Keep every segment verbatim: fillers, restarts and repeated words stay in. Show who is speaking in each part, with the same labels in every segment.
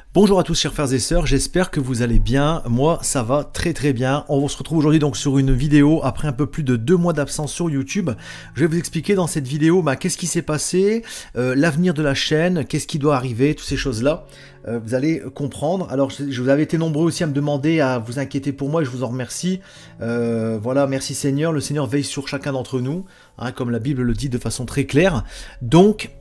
Speaker 1: Bonjour à tous chers frères et sœurs, j'espère que vous allez bien, moi ça va très très bien. On se retrouve aujourd'hui donc sur une vidéo après un peu plus de deux mois d'absence sur YouTube. Je vais vous expliquer dans cette vidéo bah, qu'est-ce qui s'est passé, euh, l'avenir de la chaîne, qu'est-ce qui doit arriver, toutes ces choses là. Euh, vous allez comprendre. Alors je vous avais été nombreux aussi à me demander, à vous inquiéter pour moi et je vous en remercie. Euh, voilà, merci Seigneur, le Seigneur veille sur chacun d'entre nous, hein, comme la Bible le dit de façon très claire. Donc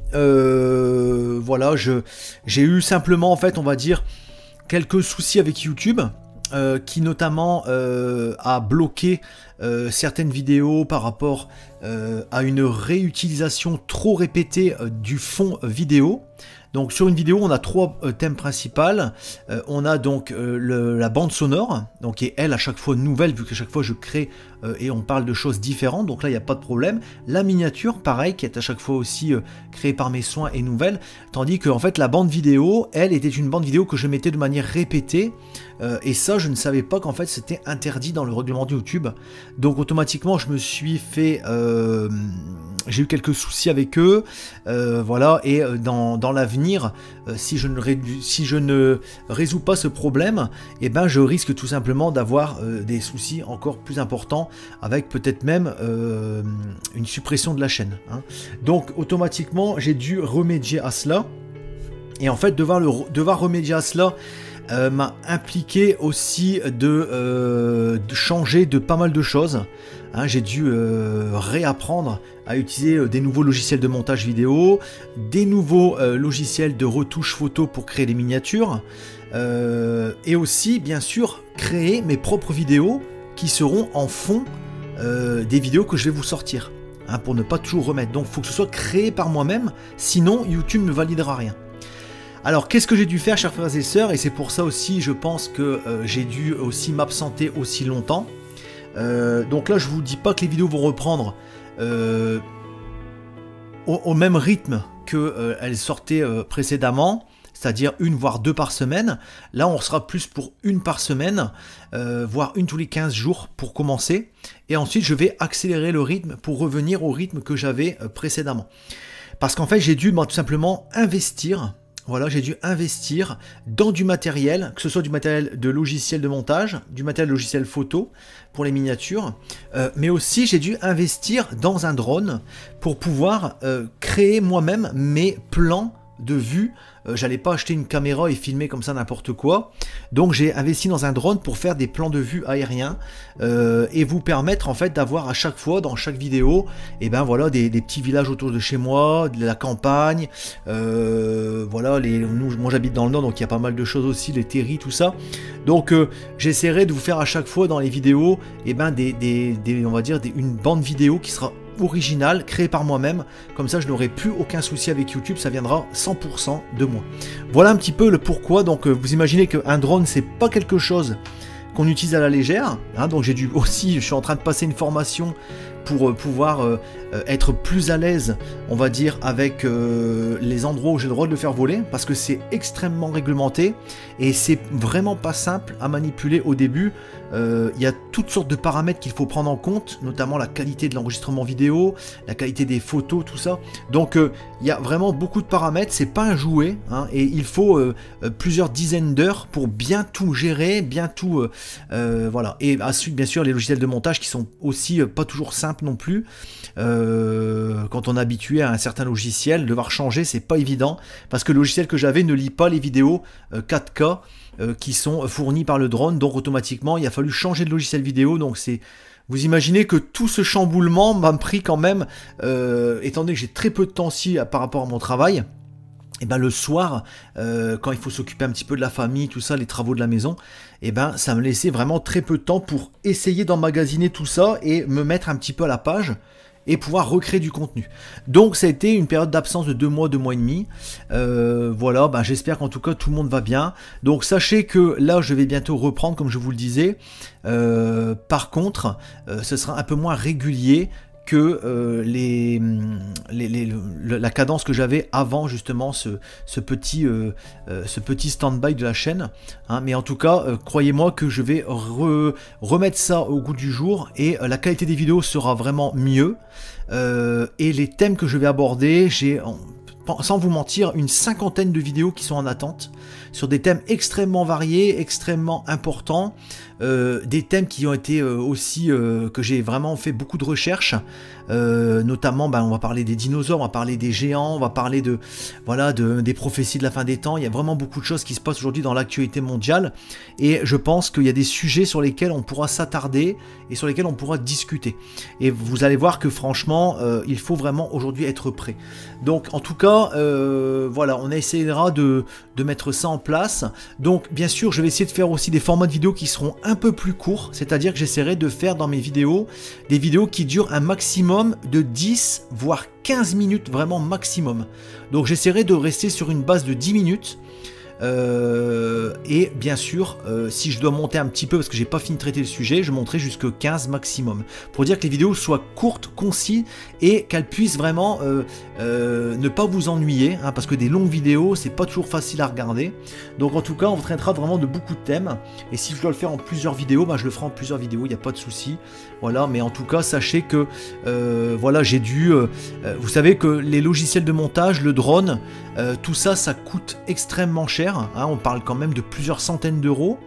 Speaker 1: euh, voilà, je j'ai eu simplement en fait on va dire quelques soucis avec YouTube. Euh, qui notamment euh, a bloqué euh, certaines vidéos par rapport euh, à une réutilisation trop répétée euh, du fond vidéo. Donc sur une vidéo on a trois euh, thèmes principaux, euh, on a donc euh, le, la bande sonore, donc qui est elle à chaque fois nouvelle vu qu'à chaque fois je crée euh, et on parle de choses différentes, donc là il n'y a pas de problème. La miniature pareil qui est à chaque fois aussi euh, créée par mes soins et nouvelle, tandis que en fait la bande vidéo elle était une bande vidéo que je mettais de manière répétée euh, et ça je ne savais pas qu'en fait c'était interdit dans le règlement de YouTube, donc automatiquement je me suis fait... Euh, j'ai eu quelques soucis avec eux, euh, voilà, et dans, dans l'avenir, euh, si, je ne si je ne résous pas ce problème, eh ben je risque tout simplement d'avoir euh, des soucis encore plus importants, avec peut-être même euh, une suppression de la chaîne. Hein. Donc automatiquement, j'ai dû remédier à cela, et en fait, devoir, le, devoir remédier à cela, Euh, m'a impliqué aussi de, euh, de changer de pas mal de choses. Hein, j'ai dû euh, réapprendre à utiliser euh, des nouveaux logiciels de montage vidéo, des nouveaux euh, logiciels de retouche photo pour créer des miniatures, euh, et aussi bien sûr créer mes propres vidéos qui seront en fond euh, des vidéos que je vais vous sortir, hein, pour ne pas toujours remettre. Donc il faut que ce soit créé par moi-même, sinon YouTube ne validera rien. Alors qu'est-ce que j'ai dû faire chers frères et sœurs, et c'est pour ça aussi je pense que euh, j'ai dû aussi m'absenter aussi longtemps. Euh, donc là je vous dis pas que les vidéos vont reprendre euh, au, au même rythme qu'elles euh, sortaient euh, précédemment, c'est-à-dire une voire deux par semaine. Là on sera plus pour une par semaine, euh, voire une tous les quinze jours pour commencer, et ensuite je vais accélérer le rythme pour revenir au rythme que j'avais euh, précédemment. Parce qu'en fait j'ai dû bah, tout simplement investir. Voilà, j'ai dû investir dans du matériel, que ce soit du matériel de logiciel de montage, du matériel logiciel photo pour les miniatures, euh, mais aussi j'ai dû investir dans un drone pour pouvoir euh, créer moi-même mes plans de vue. Euh, j'allais pas acheter une caméra et filmer comme ça n'importe quoi, donc j'ai investi dans un drone pour faire des plans de vue aériens euh, et vous permettre en fait d'avoir à chaque fois dans chaque vidéo et ben voilà des, des petits villages autour de chez moi, de la campagne, euh, voilà les, nous, moi j'habite dans le nord donc il y a pas mal de choses aussi, les terris, tout ça, donc euh, j'essaierai de vous faire à chaque fois dans les vidéos et ben des, des, des on va dire des, une bande vidéo qui sera original, créé par moi-même, comme ça je n'aurai plus aucun souci avec YouTube, ça viendra cent pour cent de moi. Voilà un petit peu le pourquoi. Donc euh, vous imaginez qu'un drone c'est pas quelque chose qu'on utilise à la légère, hein, donc j'ai dû aussi, je suis en train de passer une formation pour euh, pouvoir euh, être plus à l'aise, on va dire, avec euh, les endroits où j'ai le droit de le faire voler, parce que c'est extrêmement réglementé et c'est vraiment pas simple à manipuler au début. Euh, il y a toutes sortes de paramètres qu'il faut prendre en compte, notamment la qualité de l'enregistrement vidéo, la qualité des photos, tout ça. Donc euh, il y a vraiment beaucoup de paramètres, c'est pas un jouet, hein, et il faut euh, plusieurs dizaines d'heures pour bien tout gérer, bien tout, euh, euh, voilà. Et ensuite bien sûr les logiciels de montage qui sont aussi euh, pas toujours simples non plus. Euh, quand on est habitué à un certain logiciel, devoir changer c'est pas évident, parce que le logiciel que j'avais ne lit pas les vidéos euh, quatre K euh, qui sont fournies par le drone, donc automatiquement il a fallu changer de logiciel vidéo. Donc c'est, vous imaginez que tout ce chamboulement m'a pris quand même, euh, étant donné que j'ai très peu de temps aussi par rapport à mon travail. Et ben le soir, euh, quand il faut s'occuper un petit peu de la famille, tout ça, les travaux de la maison, et ben ça me laissait vraiment très peu de temps pour essayer d'emmagasiner tout ça et me mettre un petit peu à la page et pouvoir recréer du contenu. Donc ça a été une période d'absence de deux mois, deux mois et demi. Euh, voilà, ben, j'espère qu'en tout cas tout le monde va bien. Donc sachez que là je vais bientôt reprendre comme je vous le disais. Euh, par contre, euh, ce sera un peu moins régulier que euh, les, les, les, le, la cadence que j'avais avant justement ce, ce petit, euh, euh, ce petit stand-by de la chaîne. Hein. Mais en tout cas, euh, croyez-moi que je vais re, remettre ça au goût du jour et euh, la qualité des vidéos sera vraiment mieux. Euh, et les thèmes que je vais aborder, j'ai, sans vous mentir, une cinquantaine de vidéos qui sont en attente. sur des thèmes extrêmement variés, extrêmement importants, euh, des thèmes qui ont été euh, aussi, euh, que j'ai vraiment fait beaucoup de recherches, euh, notamment ben, on va parler des dinosaures, on va parler des géants, on va parler de, voilà, de, des prophéties de la fin des temps. Il y a vraiment beaucoup de choses qui se passent aujourd'hui dans l'actualité mondiale, et je pense qu'il y a des sujets sur lesquels on pourra s'attarder et sur lesquels on pourra discuter. Et vous allez voir que franchement, euh, il faut vraiment aujourd'hui être prêt. Donc en tout cas, euh, voilà, on essaiera de, de mettre ça en place. Donc bien sûr, je vais essayer de faire aussi des formats de vidéos qui seront un peu plus courts, c'est-à-dire que j'essaierai de faire dans mes vidéos des vidéos qui durent un maximum de dix voire quinze minutes, vraiment maximum. Donc j'essaierai de rester sur une base de dix minutes. Euh, et bien sûr, euh, si je dois monter un petit peu parce que j'ai pas fini de traiter le sujet, je monterai jusque quinze maximum pour dire que les vidéos soient courtes, concises et qu'elles puissent vraiment euh, euh, ne pas vous ennuyer, hein, parce que des longues vidéos c'est pas toujours facile à regarder. Donc en tout cas, on traitera vraiment de beaucoup de thèmes, et si je dois le faire en plusieurs vidéos, bah, je le ferai en plusieurs vidéos, il n'y a pas de souci. Voilà, mais en tout cas, sachez que euh, voilà, j'ai dû, euh, vous savez que les logiciels de montage, le drone, euh, tout ça, ça coûte extrêmement cher. Hein, on parle quand même de plusieurs centaines d'euros.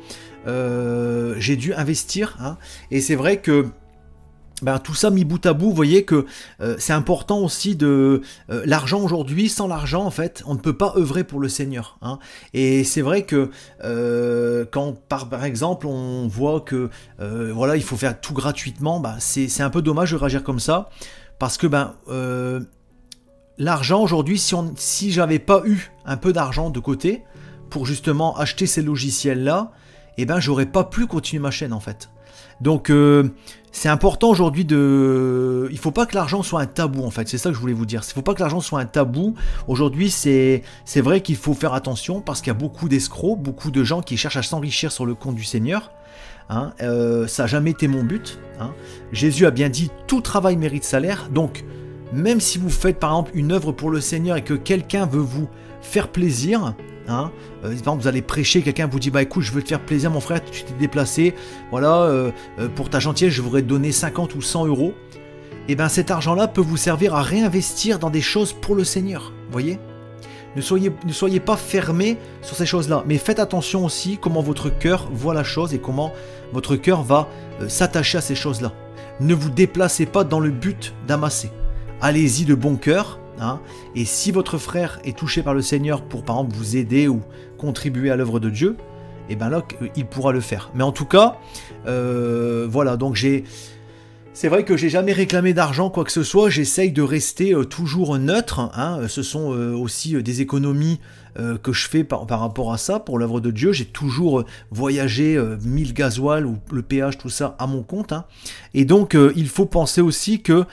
Speaker 1: Euh, j'ai dû investir, hein, et c'est vrai que ben, tout ça mis bout à bout, vous voyez que euh, c'est important aussi de euh, l'argent aujourd'hui. Sans l'argent, en fait, on ne peut pas œuvrer pour le Seigneur, hein. Et c'est vrai que euh, quand par, par exemple on voit que euh, voilà, il faut faire tout gratuitement, ben, c'est un peu dommage de réagir comme ça, parce que ben euh, l'argent aujourd'hui, si on si j'avais pas eu un peu d'argent de côté pour justement acheter ces logiciels-là, eh ben j'aurais pas pu continuer ma chaîne en fait. Donc euh, c'est important aujourd'hui de... Il faut pas que l'argent soit un tabou en fait, c'est ça que je voulais vous dire. Il faut pas que l'argent soit un tabou. Aujourd'hui c'est c'est vrai qu'il faut faire attention parce qu'il y a beaucoup d'escrocs, beaucoup de gens qui cherchent à s'enrichir sur le compte du Seigneur. Hein, euh, ça n'a jamais été mon but. Hein. Jésus a bien dit tout travail mérite salaire, donc même si vous faites par exemple une œuvre pour le Seigneur et que quelqu'un veut vous faire plaisir, hein, euh, par exemple vous allez prêcher, quelqu'un vous dit bah écoute je veux te faire plaisir mon frère, tu t'es déplacé, voilà, euh, euh, pour ta gentillesse je voudrais te donner cinquante ou cent euros, et bien cet argent là peut vous servir à réinvestir dans des choses pour le Seigneur, vous voyez. Ne soyez, ne soyez pas fermés sur ces choses-là, mais faites attention aussi comment votre cœur voit la chose et comment votre cœur va euh, s'attacher à ces choses-là. Ne vous déplacez pas dans le but d'amasser. Allez-y de bon cœur, hein, et si votre frère est touché par le Seigneur pour par exemple vous aider ou contribuer à l'œuvre de Dieu, et bien là il pourra le faire. Mais en tout cas, euh, voilà, donc j'ai... C'est vrai que j'ai jamais réclamé d'argent, quoi que ce soit, j'essaye de rester euh, toujours neutre, hein. Ce sont euh, aussi euh, des économies euh, que je fais par, par rapport à ça, pour l'œuvre de Dieu. J'ai toujours euh, voyagé, euh, mis le gasoil ou le péage, tout ça, à mon compte, hein. Et donc, euh, il faut penser aussi que,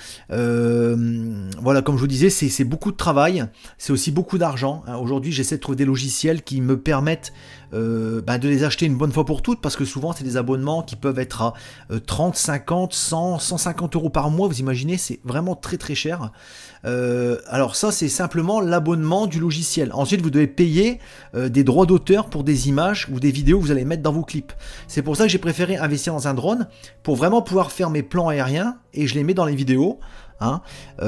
Speaker 1: euh, voilà, comme je vous disais, c'est beaucoup de travail, c'est aussi beaucoup d'argent, hein. Aujourd'hui, j'essaie de trouver des logiciels qui me permettent Euh, bah de les acheter une bonne fois pour toutes, parce que souvent c'est des abonnements qui peuvent être à euh, trente, cinquante, cent, cent cinquante euros par mois, vous imaginez, c'est vraiment très très cher. Euh, alors ça c'est simplement l'abonnement du logiciel. Ensuite vous devez payer euh, des droits d'auteur pour des images ou des vidéos que vous allez mettre dans vos clips. C'est pour ça que j'ai préféré investir dans un drone, pour vraiment pouvoir faire mes plans aériens, et je les mets dans les vidéos, hein.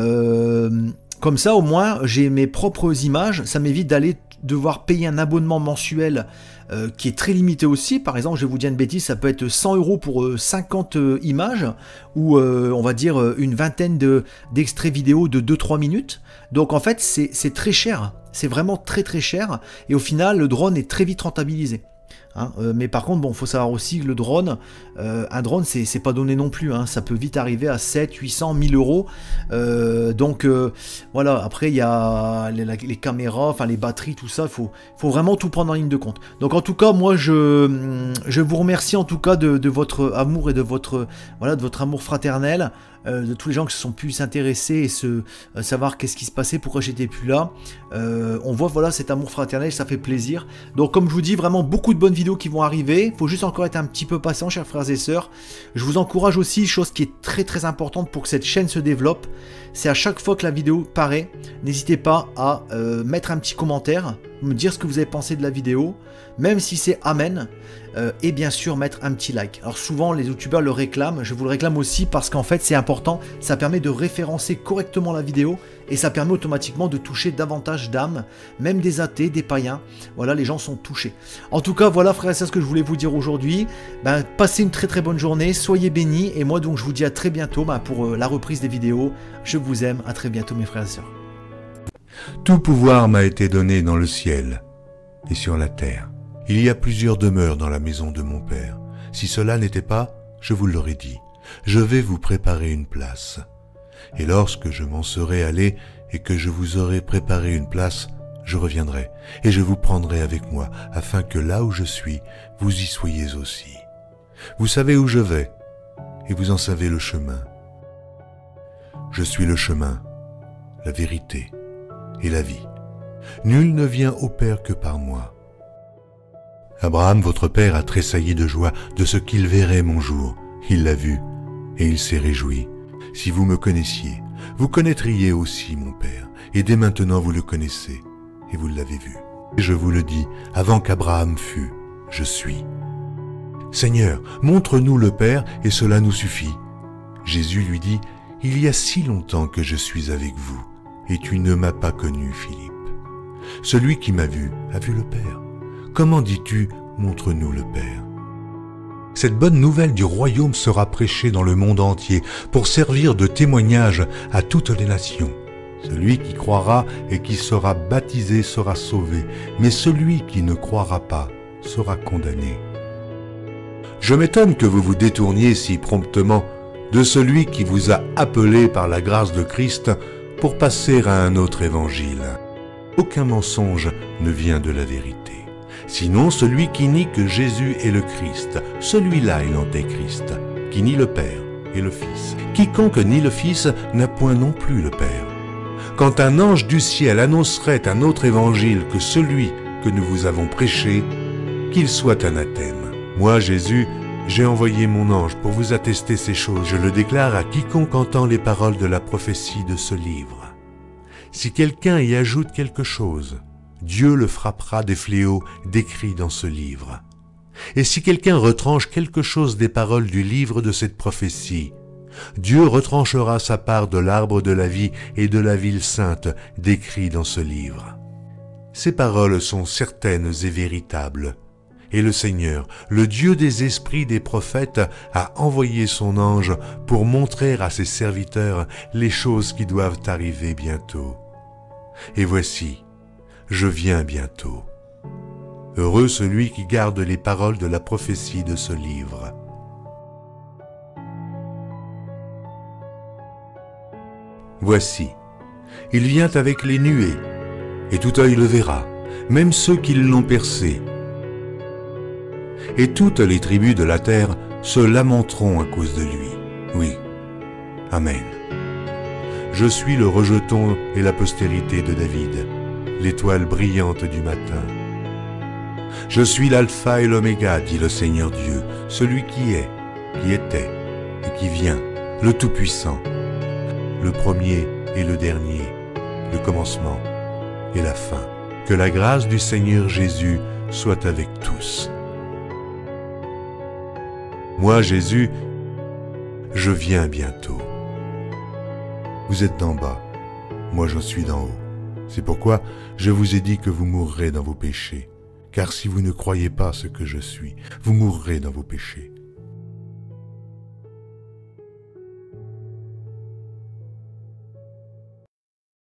Speaker 1: Euh, comme ça au moins j'ai mes propres images, ça m'évite d'aller devoir payer un abonnement mensuel euh, qui est très limité aussi. Par exemple, je vais vous dire une bêtise, ça peut être cent euros pour euh, cinquante euh, images, ou euh, on va dire euh, une vingtaine d'extraits vidéo de deux trois minutes. Donc en fait c'est très cher, c'est vraiment très très cher, et au final le drone est très vite rentabilisé. Hein, euh, mais par contre, bon, faut savoir aussi que le drone, euh, un drone, c'est pas donné non plus, hein, ça peut vite arriver à sept, huit cents, mille euros. Euh, donc euh, voilà, après il y a les, les caméras, enfin les batteries, tout ça, il faut, faut vraiment tout prendre en ligne de compte. Donc en tout cas, moi je, je vous remercie en tout cas de, de votre amour et de votre, voilà, de votre amour fraternel. Euh, de tous les gens qui se sont pu s'intéresser et se euh, savoir qu'est-ce qui se passait, pourquoi j'étais plus là. Euh, on voit voilà cet amour fraternel, ça fait plaisir. Donc comme je vous dis, vraiment beaucoup de bonnes vidéos qui vont arriver. Il faut juste encore être un petit peu patient, chers frères et sœurs. Je vous encourage aussi, chose qui est très très importante pour que cette chaîne se développe, c'est à chaque fois que la vidéo paraît, n'hésitez pas à euh, mettre un petit commentaire, me dire ce que vous avez pensé de la vidéo, même si c'est amen, euh, et bien sûr mettre un petit like. Alors souvent les youtubeurs le réclament, je vous le réclame aussi parce qu'en fait c'est important, ça permet de référencer correctement la vidéo et ça permet automatiquement de toucher davantage d'âmes, même des athées, des païens. Voilà, les gens sont touchés. En tout cas, voilà frères et sœurs ce que je voulais vous dire aujourd'hui. Ben, passez une très très bonne journée, soyez bénis et moi donc je vous dis à très bientôt ben, pour euh, la reprise des vidéos. Je vous aime, à très bientôt mes frères et sœurs.
Speaker 2: Tout pouvoir m'a été donné dans le ciel et sur la terre. Il y a plusieurs demeures dans la maison de mon Père. Si cela n'était pas, je vous l'aurais dit. Je vais vous préparer une place. Et lorsque je m'en serai allé et que je vous aurai préparé une place, je reviendrai et je vous prendrai avec moi, afin que là où je suis, vous y soyez aussi. Vous savez où je vais et vous en savez le chemin. Je suis le chemin, la vérité et la vie. Nul ne vient au Père que par moi. Abraham, votre père, a tressailli de joie de ce qu'il verrait mon jour. Il l'a vu, et il s'est réjoui. Si vous me connaissiez, vous connaîtriez aussi mon Père, et dès maintenant vous le connaissez, et vous l'avez vu. Et je vous le dis, avant qu'Abraham fût, je suis. Seigneur, montre-nous le Père, et cela nous suffit. Jésus lui dit, il y a si longtemps que je suis avec vous, et tu ne m'as pas connu, Philippe. Celui qui m'a vu a vu le Père. Comment dis-tu, montre-nous le Père? Cette bonne nouvelle du royaume sera prêchée dans le monde entier pour servir de témoignage à toutes les nations. Celui qui croira et qui sera baptisé sera sauvé, mais celui qui ne croira pas sera condamné. Je m'étonne que vous vous détourniez si promptement de celui qui vous a appelé par la grâce de Christ pour passer à un autre évangile. Aucun mensonge ne vient de la vérité. Sinon celui qui nie que Jésus est le Christ, celui-là est l'antéchrist, qui nie le Père et le Fils. Quiconque nie le Fils n'a point non plus le Père. Quand un ange du ciel annoncerait un autre évangile que celui que nous vous avons prêché, qu'il soit anathème. Moi, Jésus, j'ai envoyé mon ange pour vous attester ces choses. Je le déclare à quiconque entend les paroles de la prophétie de ce livre. Si quelqu'un y ajoute quelque chose, Dieu le frappera des fléaux décrits dans ce livre. Et si quelqu'un retranche quelque chose des paroles du livre de cette prophétie, Dieu retranchera sa part de l'arbre de la vie et de la ville sainte décrits dans ce livre. Ces paroles sont certaines et véritables. Et le Seigneur, le Dieu des esprits des prophètes, a envoyé son ange pour montrer à ses serviteurs les choses qui doivent arriver bientôt. Et voici, je viens bientôt. Heureux celui qui garde les paroles de la prophétie de ce livre. Voici, il vient avec les nuées, et tout œil le verra, même ceux qui l'ont percé. Et toutes les tribus de la terre se lamenteront à cause de lui. Oui, Amen. Je suis le rejeton et la postérité de David, l'étoile brillante du matin. Je suis l'alpha et l'oméga, dit le Seigneur Dieu, celui qui est, qui était et qui vient, le Tout-Puissant, le premier et le dernier, le commencement et la fin. Que la grâce du Seigneur Jésus soit avec tous. Moi, Jésus, je viens bientôt. Vous êtes d'en bas, moi j'en suis d'en haut. C'est pourquoi je vous ai dit que vous mourrez dans vos péchés. Car si vous ne croyez pas ce que je suis, vous mourrez dans vos péchés.